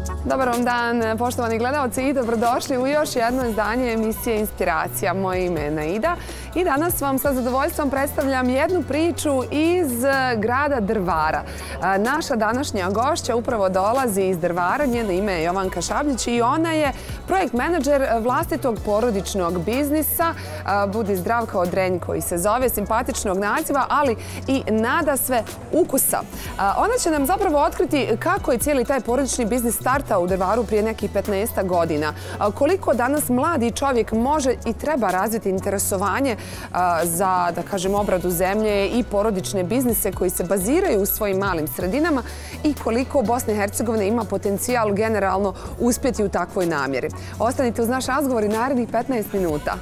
Dobar vam dan, poštovani gledalci, i dobrodošli u još jedno izdanje emisije Inspiracija. Moje ime je Naida i danas vam sa zadovoljstvom predstavljam jednu priču iz grada Drvara. Naša današnja gošća upravo dolazi iz Drvara, njeno ime je Jovanka Šabljić i ona je projekt menadžer vlastitog porodičnog biznisa Budi zdrav kao drenj, koji se zove, simpatičnog naziva, ali i nadasve ukusa. Ona će nam zapravo otkriti kako je cijeli taj porodični biznis startao u Drvaru prije nekih 15 godina. Koliko danas mladi čovjek može i treba razviti interesovanje za, da kažem, obradu zemlje i porodične biznise koji se baziraju u svojim malim sredinama i koliko Bosna i Hercegovina ima potencijal generalno uspjeti u takvoj namjeri. Ostanite uz naš razgovor i narednih 15 minuta.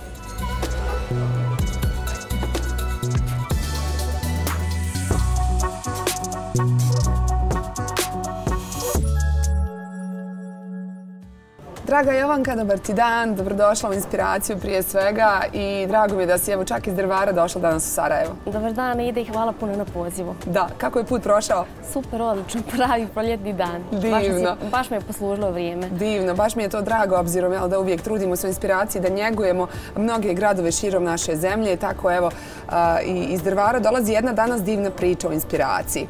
Draga Jovanka, dobar ti dan, dobrodošla u Inspiraciju prije svega i drago mi je da si evo čak iz Drvara došla danas u Sarajevo. Dobar dan, Ide, i hvala puno na pozivu. Da, kako je put prošao? Super, odlično, pravi proljetni dan. Divno. Baš me je poslužilo vrijeme. Divno, baš mi je to drago, obzirom da uvijek trudimo se u Inspiraciji, da njegujemo mnoge gradove širom naše zemlje. Tako evo i iz Drvara dolazi jedna danas divna priča o Inspiraciji.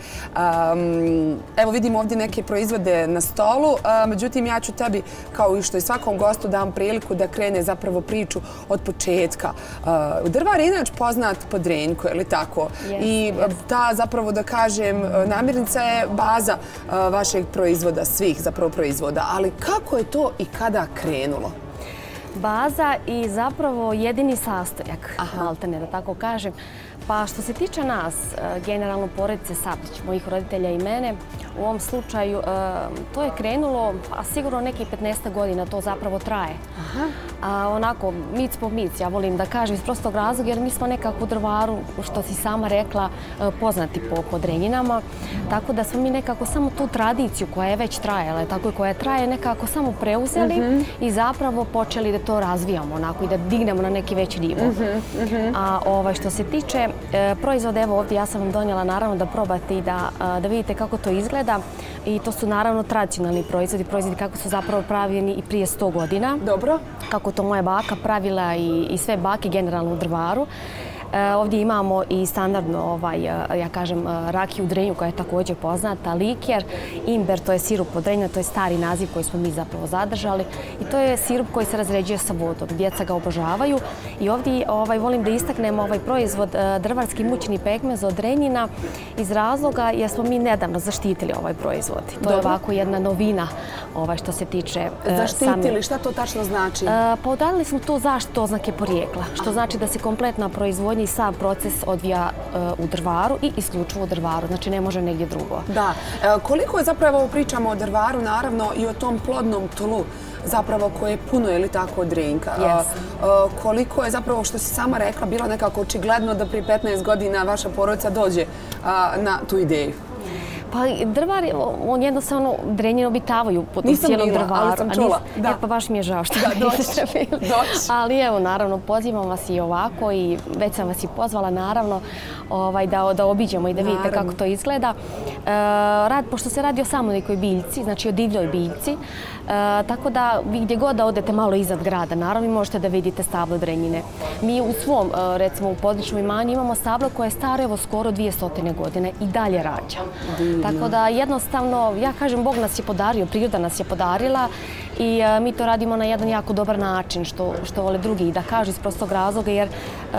Evo vidimo ovdje neke proizvode na stolu, međutim ja ću tebi, kao i što i svakom gostu, dam priliku da krene zapravo priču od početka. Drvar je inače poznat po drenjku, je li tako? I ta, zapravo da kažem, namirnica je baza vašeg proizvoda, svih zapravo proizvoda. Ali kako je to i kada krenulo? Baza i zapravo jedini sastojak, maltene da tako kažem. Pa što se tiče nas, generalno porodice Sablić, mojih roditelja i mene, u ovom slučaju to je krenulo, a sigurno nekih 15 godina to zapravo traje. Onako, mic po mic, ja volim da kažem, iz prostog razloga, jer mi smo nekako u Drvaru, što si sama rekla, poznati po drenjinama. Tako da smo mi nekako samo tu tradiciju koja je već trajala, tako i koja traje, nekako samo preuzeli i zapravo počeli da to razvijamo onako i da dignemo na neki veći nivo. A što se tiče proizvoda, evo ovdje ja sam vam donijela naravno da probate i da vidite kako to izgleda. I to su naravno tradicionalni proizvodi kako su zapravo pravljeni i prije 100 godina. Dobro. Kako to moja baka pravila i sve bake generalno u Drvaru. Ovdje imamo i standardno, ja kažem, rakiju u drenju koja je također poznata, likjer, imber, to je sirup od drenja, to je stari naziv koji smo mi zapravo zadržali i to je sirup koji se razređuje sa vodom. Djeca ga obožavaju i ovdje volim da istaknemo ovaj proizvod drvarski mućni pekmez od drenjina iz razloga jer smo mi nedavno zaštitili ovaj proizvod. To je ovako jedna novina što se tiče zaštitili, šta to tačno znači? Pa udalili smo tu zaštitu oznake porijekla, što znači da se kompletna proizvodnja i sam proces odvija u Drvaru i isključivo u Drvaru, znači ne može negdje drugo. Da. Koliko je zapravo, pričamo o Drvaru, naravno i o tom plodnom tlu zapravo koje je puno, je li tako, drenjka. Koliko je zapravo, što si sama rekla, bilo nekako očigledno da prije 15 godina vaša porodica dođe na tu ideju? Pa Drvar, on jednostavno drenjine obitavaju po cijelom Drvaru. Nisam bila, ali sam čula. Pa baš mi je žao što niste bili. Ali evo, naravno, pozivam vas i ovako i već sam vas i pozvala, naravno, da obiđemo i da vidite kako to izgleda. Pošto se radi o samo nekoj biljci, znači o divljoj biljci, tako da vi gdje god da odete malo iznad grada, naravno možete da vidite stablo drenjine. Mi u svom, recimo u porodičnom imanju, imamo stablo koje je staro evo skoro 200 godine i dalje rađa. Tako da jednostavno, ja kažem, Bog nas je podario, priroda nas je podarila i mi to radimo na jedan jako dobar način, što vole drugi i da kažu iz prostog razloga, jer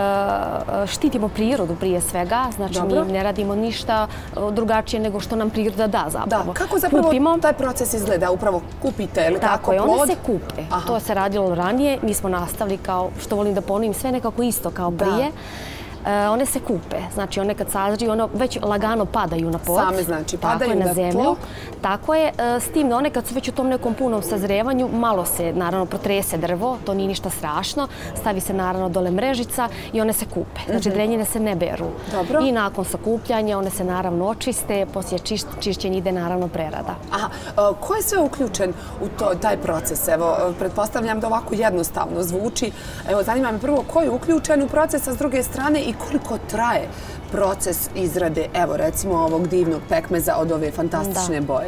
štitimo prirodu prije svega, znači mi ne radimo ništa drugačije nego što nam priroda da zapravo. Da, kako zapravo taj proces izgleda? Upravo kupite, ili tako, plod? Tako je, one se kupe. To se radilo ranije, mi smo nastavili, kao što volim da ponovim, sve nekako isto kao prije. One se kupe, znači one kad sazriju, one već lagano padaju na pod. Same znači padaju na zemlju. Tako je, s tim da one kad su već u tom nekom punom sazrevanju, malo se naravno protrese drvo, to nije ništa strašno, stavi se naravno dole mrežica i one se kupe. Znači drenjine se ne beru. I nakon sakupljanja one se naravno očiste, poslije čišćenja ide naravno prerada. Aha, ko je sve uključen u taj proces? Evo, pretpostavljam da ovako jednostavno zvuči. Evo, zanima me prvo ko je uključen u proces, a s druge strane i koliko traje proces izrade, evo recimo ovog divnog pekmeza od ove fantastične boje?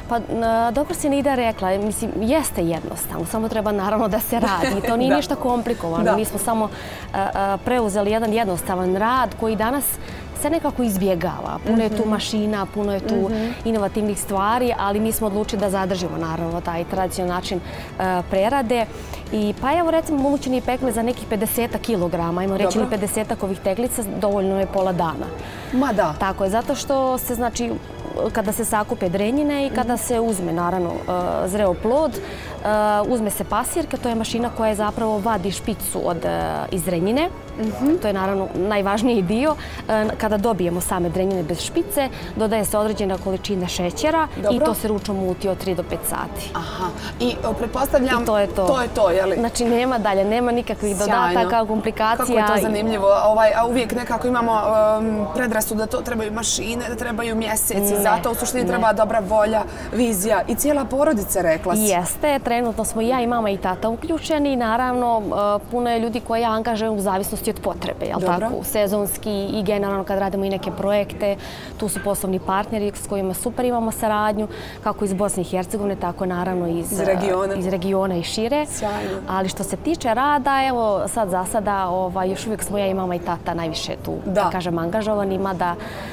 Pa dobro si Nida rekla, mislim, jeste jednostavno, samo treba naravno da se radi. To nije ništa komplikovano. Mi smo samo preuzeli jedan jednostavan rad koji danas se nekako izbjegava. Puno je tu mašina, puno je tu inovativnih stvari, ali mi smo odlučili da zadržimo naravno taj tradicionalni način prerade. I pa evo recimo mumućeni pekmez za nekih 50 kilograma, ajmo reći ili 50 ovih teglica, dovoljno je pola dana. Ma da. Tako je, zato što se znači kada se sakupe drenjine i kada se uzme naravno zreo plod, uzme se pasirka, to je mašina koja zapravo vadi špicu iz drenjine. To je naravno najvažniji dio. Kada dobijemo same drenjine bez špice, dodaje se određena količina šećera i to se ručno muti od 3 do 5 sati. Aha. I pretpostavljam, to je to, je li? Znači nema dalje, nema nikakvih dodataka, komplikacija. Kako je to zanimljivo. A uvijek nekako imamo predrasud da to trebaju mašine, da trebaju mjeseci. Zato u suštini treba dobra volja, vizija i cijela porodica, rekla si. Jeste, trenutno smo i ja i mama i tata uključeni. Naravno, puno je ljudi koje ja angažujem u zavisnosti od potrebe, jel tako? Sezonski i generalno kad radimo i neke projekte. Tu su poslovni partneri s kojima super imamo saradnju, kako iz Bosne i Hercegovine, tako naravno iz regiona i šire. Sjajno. Ali što se tiče rada, evo sad za sada još uvijek smo ja i mama i tata najviše tu, da kažem, angažovani, mada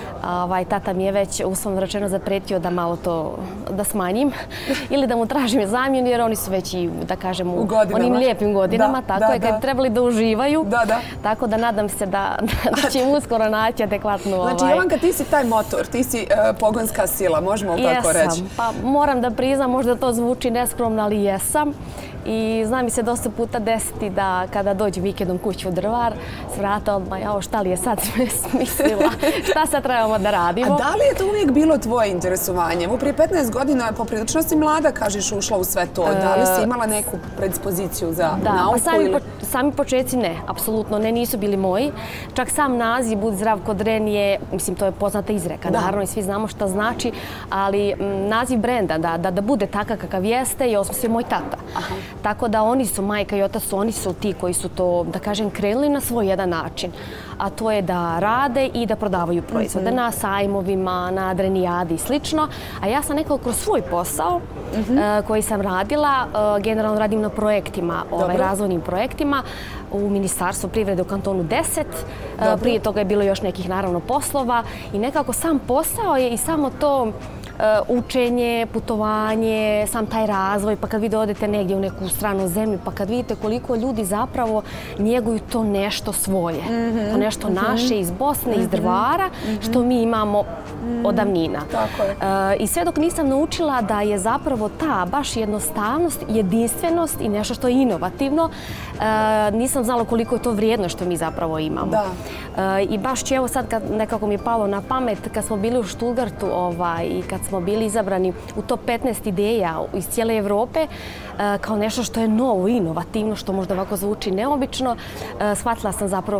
tata mi je već uslovno rečeno zapretio da malo to da smanjim ili da mu tražim zamjenu, jer oni su već i, da kažem, u onim lijepim godinama, tako je, kad bi trebali da uživaju. Tako da nadam se da će im uskoro naći adekvatnu... Znači, Jovanka, ti si taj motor, ti si pogonska sila, možemo li tako reći? Jesam, pa moram da priznam, možda to zvuči neskromno, ali jesam. I zna mi se dosta puta desiti da kada dođem vikendom kući u Drvar, s vrata odmah, jao, šta li je sad smislila, šta sad trebamo da radimo. A da li je to uvijek bilo tvoje interesovanje? Evo, prije 15 godina, poprilično si mlada, kažeš, ušla u sve to. Da li si imala neku predispoziciju za nauku? Da, pa sami početci ne, apsolutno ne, nisu bili moji. Čak sam naziv Budi zdrav ko dren je, mislim, to je poznata izreka, naravno, i svi znamo šta znači, ali naziv brenda, da bude takav kakav jeste, je osmislio moj tata. Tako da oni su, majka i otac, oni su ti koji su to, da kažem, krenuli na svoj jedan način. A to je da rade i da prodavaju proizvode na sajmovima, na Drenijadi i slično. A ja sam nekako kroz svoj posao koji sam radila, generalno radim na projektima, razvojnim projektima u Ministarstvu privrede u kantonu 10. Prije toga je bilo još nekih, naravno, poslova i nekako sam posao je i samo to učenje, putovanje, sam taj razvoj, pa kad vi odete negdje u neku stranu zemlju, pa kad vidite koliko ljudi zapravo njeguju to nešto svoje, to nešto naše iz Bosne, iz Drvara, što mi imamo od davnina. I sve dok nisam naučila da je zapravo ta baš jednostavnost, jedinstvenost i nešto što je inovativno, nisam znala koliko je to vrijedno što mi zapravo imamo. I baš će evo sad nekako mi je palo na pamet kad smo bili u Stuttgartu i kad smo bili izabrani u top 15 ideja iz cijele Evrope kao nešto što je novo, inovativno, što možda ovako zvuči neobično, shvatila sam zapravo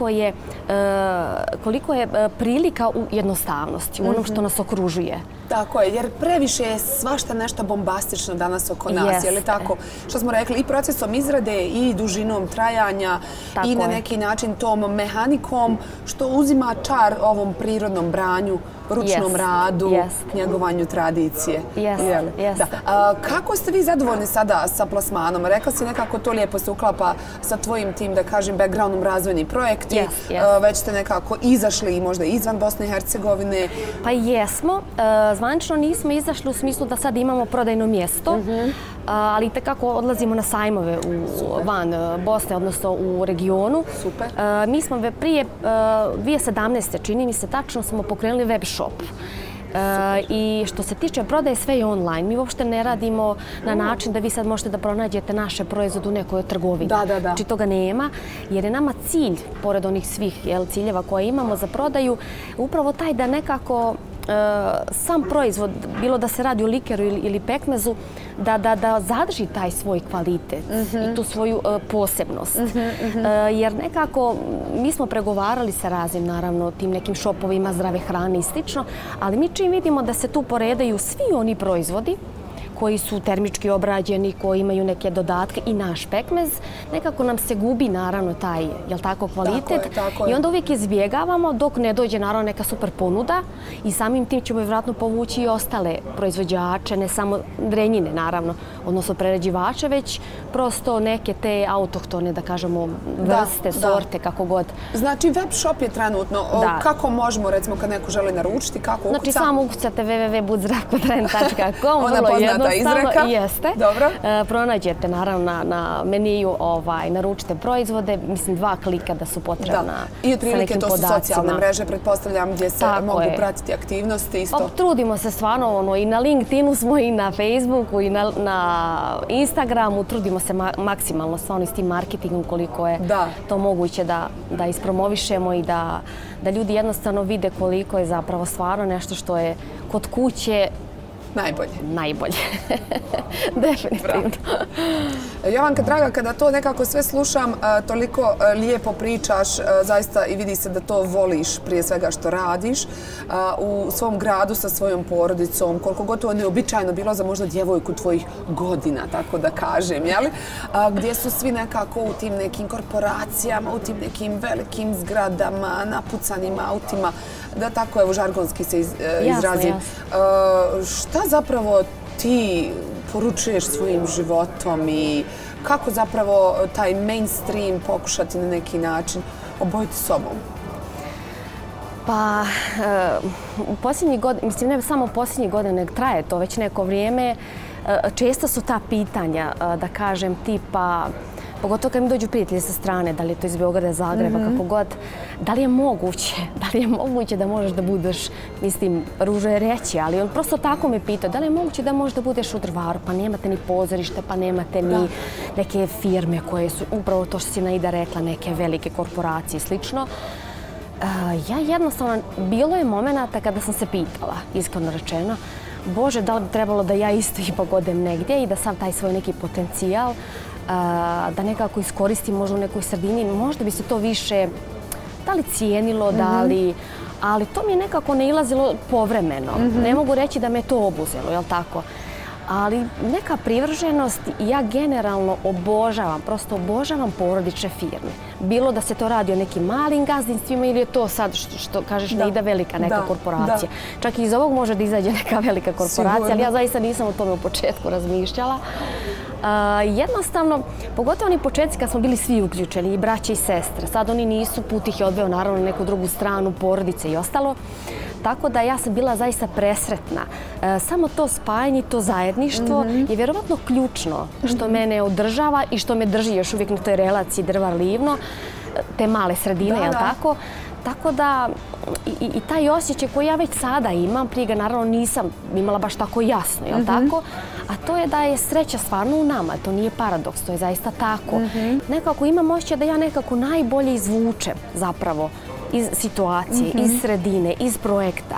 koliko je prilika u jednostavnosti, u onom što nas okružuje. Tako je, jer previše je svašta nešto bombastično danas oko nas, je li tako? Što smo rekli, i procesom izrade, i dužinom trajanja, i na neki način tom mehanikom, što uzima čar ovom prirodnom branju, ručnom radu, njegovanju tradicije. Kako ste vi zadovoljni sada sa plasmanom? Rekla si nekako to lijepo se uklapa sa tvojim tim, da kažem, backgroundom razvojni projekti. Već ste nekako izašli i možda izvan Bosne i Hercegovine. Pa jesmo. Zvanično nismo izašli u smislu da sad imamo prodajno mjesto, ali i tekako odlazimo na sajmove van Bosne, odnosno u regionu. Mi smo prije 2017. čini mi se tačno smo pokrenuli web shop. I što se tiče prodaje, sve je online. Mi uopšte ne radimo na način da vi sad možete da pronađete naše proizvode u nekoj trgovini. Znači toga nema, jer je nama cilj, pored onih svih ciljeva koje imamo za prodaju, upravo taj da nekako sam proizvod, bilo da se radi o likeru ili pekmezu, da zadrži taj svoj kvalitet i tu svoju posebnost. Jer nekako mi smo pregovarali sa raznim, naravno, tim nekim šopovima zdrave hrane i slično, ali mi čim vidimo da se tu poredaju svi oni proizvodi koji su termički obrađeni, koji imaju neke dodatke i naš pekmez, nekako nam se gubi naravno taj, jel tako, kvalitet. I onda uvijek izbjegavamo dok ne dođe naravno neka super ponuda i samim tim ćemo vjerojatno povući i ostale proizvođače, ne samo Drenjine naravno, odnosno prerađivače, već prosto neke te autohtone, da kažemo, vrste, sorte, kako god. Znači, web shop je trenutno. Kako možemo, recimo, kad neko želi naručiti, kako ukuca? Znači, samo ukucate www.budzrakotren.com, vrlo jednostavno. Jeste. Dobro. Pronađete, naravno, na meniju, naručite proizvode, mislim, 2 klika da su potrebna. I otprilike to su socijalne mreže, pretpostavljam, gdje se mogu pratiti aktivnosti isto. Trudimo se stvarno, i na LinkedInu smo, i na Facebooku, i na Instagramu, trudimo se maksimalno stvarno s tim marketingom koliko je to moguće da ispromovišemo i da ljudi jednostavno vide koliko je zapravo stvarno nešto što je kod kuće najbolje. Definitivno. Jovanka, draga, kada to nekako sve slušam, toliko lijepo pričaš, zaista i vidi se da to voliš prije svega što radiš u svom gradu sa svojom porodicom, koliko gotovo neobičajno bilo za možda djevojku tvojih godina, tako da kažem, jeli? Gdje su svi nekako u tim nekim korporacijama, u tim nekim velikim zgradama, napucanim autima, da tako evo žargonski se izrazim. Šta zapravo ti poručuješ svojim životom i kako zapravo taj mainstream pokušati na neki način obojiti sobom? Pa, u posljednjih godina, mislim ne samo posljednjih godina, nego traje to već neko vrijeme, često su ta pitanja, da kažem, tipa, pogotovo kad mi dođu prijatelji sa strane, da li je to iz Beograda, Zagreba, kako god, da li je moguće da možeš da budeš, mislim, ružno je reći, ali on prosto tako me pita, da li je moguće da možeš da budeš u Drvaru, pa nemate ni pozorište, pa nemate ni neke firme koje su, upravo to što si Naida rekla, neke velike korporacije i slično. Ja jednostavno, bilo je momenata kada sam se pitala, iskreno rečeno, Bože, da li bi trebalo da ja isto ipak odem negdje i da sam taj svoj neki potencijal da nekako iskoristim možda u nekoj sredini, možda bi se to više da li cijenilo, ali to mi je nekako nailazilo povremeno. Ne mogu reći da me to obuzelo, jel tako? Ali neka privrženost, ja generalno prosto obožavam porodične firme. Bilo da se to radi o nekim malim gazdinstvima ili je to sad, što kažeš, ne ide velika neka korporacija. Čak i iz ovog može da izađe neka velika korporacija, ali ja zaista nisam o tome u početku razmišljala. Jednostavno, pogotovo oni početci kad smo bili svi uključeni, i braće i sestre. Sad oni nisu, put ih je odveo naravno na neku drugu stranu, porodice i ostalo. Tako da ja sam bila zaista presretna. Samo to spajanje, to zajedništvo je vjerovatno ključno što mene održava i što me drži još uvijek na toj relaciji Drvar-Livno, te male sredine, jel tako? Tako da i taj osjećaj koji ja već sada imam, prije ga naravno nisam imala baš tako jasno, jel tako? A to je da je sreća stvarno u nama, to nije paradoks, to je zaista tako. Nekako imam osjećaj da ja nekako najbolje izvučem zapravo iz situacije, iz sredine, iz projekta,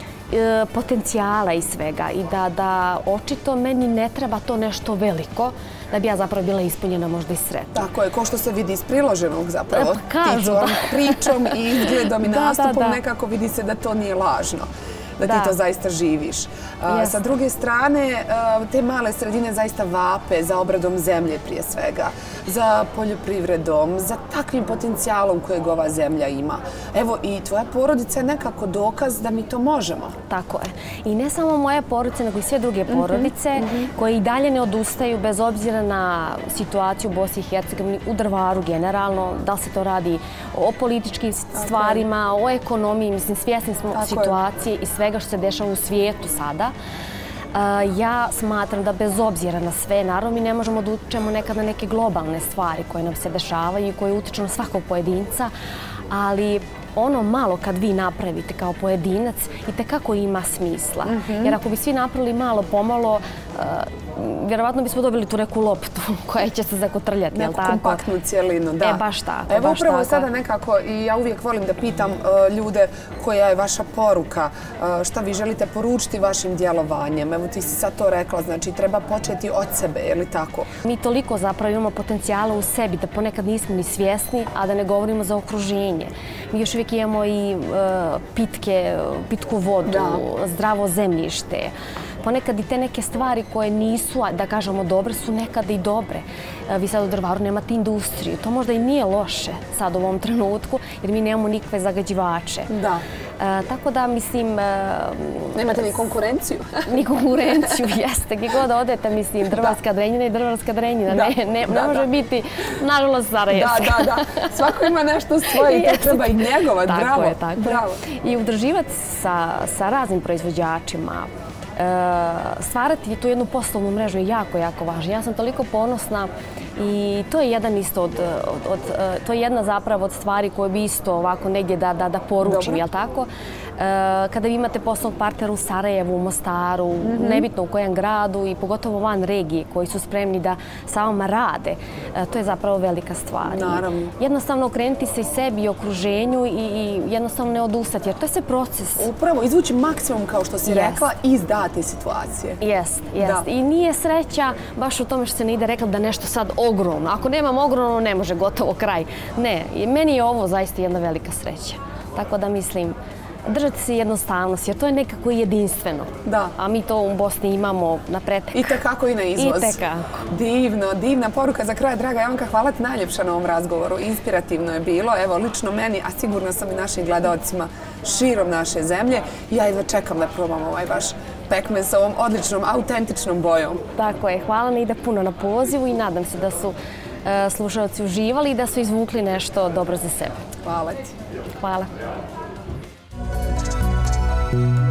potencijala i svega i da očito meni ne treba to nešto veliko da bi ja zapravo bila ispunjena možda i sretna. Tako je, ko što se vidi iz priloženog zapravo, ti tvojom pričom i izgledom i nastupom nekako vidi se da to nije lažno. Da ti to zaista živiš. Sa druge strane, te male sredine zaista vape za obradom zemlje prije svega, za poljoprivredom, za takvim potencijalom kojeg ova zemlja ima. Evo, i tvoja porodica je nekako dokaz da mi to možemo. Tako je. I ne samo moje porodice, nego i sve druge porodice koje i dalje ne odustaju bez obzira na situaciju u Bosni i Hercegovini, u Drvaru generalno, da li se to radi o političkim stvarima, o ekonomiji, mislim, svjesni smo situacije i svega što se dešava u svijetu sada. Ja smatram da bez obzira na sve, naravno mi ne možemo da utičemo nekad na neke globalne stvari koje nam se dešavaju i koje utiču na svakog pojedinca, ali ono malo kad vi napravite kao pojedinac i tekako ima smisla. Jer ako bi svi napravili malo pomalo, vjerovatno bismo dobili tu neku loptu koja će se zakotrljati. Neku kompaktnu cijelinu, da. Baš tako. Evo upravo sada nekako, i ja uvijek volim da pitam ljude koja je vaša poruka, šta vi želite poručiti vašim djelovanjem. Evo ti si sad to rekla, znači treba početi od sebe, je li tako? Mi toliko zapravo imamo potencijala u sebi da ponekad nismo ni svjesni, a da ne govorimo za okruženje. Mi još uvijek imamo i pitku vodu, zdravo zemljište. ponekad i te neke stvari koje nisu, da kažemo, dobre, su nekada i dobre. Vi sad u drvaru nemate industriju. To možda i nije loše sad u ovom trenutku, jer mi nemamo nikakve zagađivače. Da. Tako da, mislim... Nemate ni konkurenciju? Ni konkurenciju, jeste. Gdje god odete, mislim, Drvarska Drenjina i Drvarska Drenjina. Ne može biti, nažalost, Sarajevska. Da. Svako ima nešto svoje i to treba i njegovat. Bravo. Tako je. I udruživati sa raznim proizvođačima, stvarati tu jednu poslovnu mrežu je jako, jako važno. Ja sam toliko ponosna i to je jedan isto to je jedna zapravo od stvari koje bi isto ovako negdje da poručim, jel' tako? Kada vi imate poslovnog partnera u Sarajevu, u Mostaru, nebitno u kojem gradu i pogotovo van regije koji su spremni da sa vama rade, to je zapravo velika stvar. Naravno. Jednostavno okrenuti se i sebi i okruženju i jednostavno ne odustati, jer to je sve proces. Upravo, izvući maksimum, kao što si rekla, iz date situacije. Jest. I nije sreća baš u tome što se ne ide rekla da nešto sad ogromno. Ako nemam ogromno, ne može, gotovo, kraj. Ne, meni je ovo zaista jedna velika sreća. Tako da mislim, držati se jednostavnosti, jer to je nekako jedinstveno. Da. A mi to u Bosni imamo na pretek. I tekako i na izvoz. I tekako. Divna poruka za kraj. Draga Jovanka, hvala ti najljepša na ovom razgovoru. Inspirativno je bilo, evo, lično meni, a sigurno sam i našim gledalcima širom naše zemlje. Ja jedva čekam da probam ovaj vaš pekmez sa ovom odličnom, autentičnom bojom. Tako je. Hvala Nida puno na pozivu i nadam se da su slušalci uživali i da su izvukli nešto dobro za sebe. Hvala ti. Hvala.